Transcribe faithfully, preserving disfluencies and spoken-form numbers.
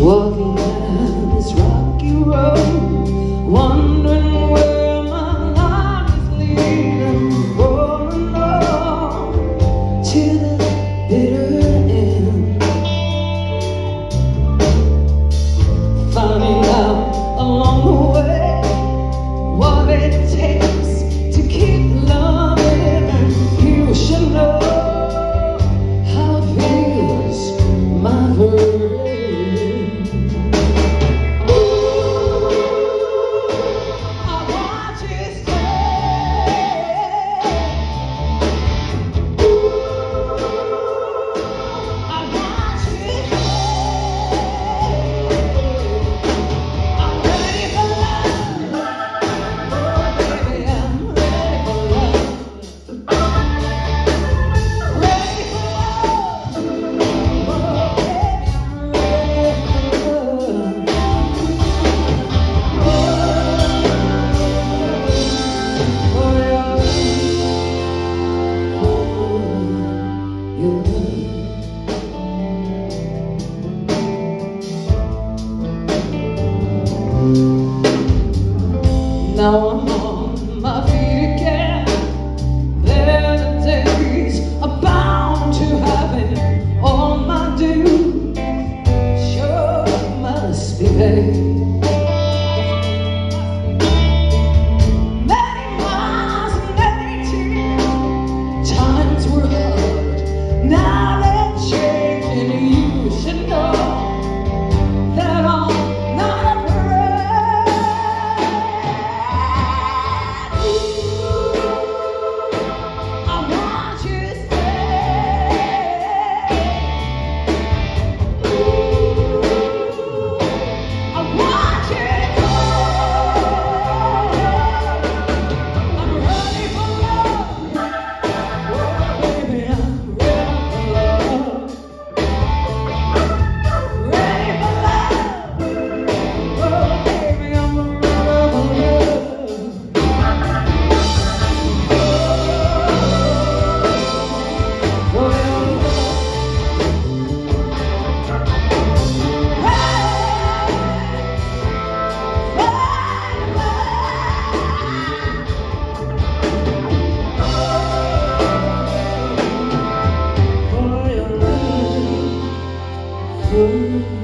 walking down this rocky road, wondering where my life is leading, rolling on to the bitter end, finding out along the way what it takes to keep loving. You should know how it feels, my friend. Now I'm on my feet again. There are the days are bound to happen. All my due sure must be paid. Many miles and many tears, times were hard, now they're changing. You should know that I'm not afraid. Oh,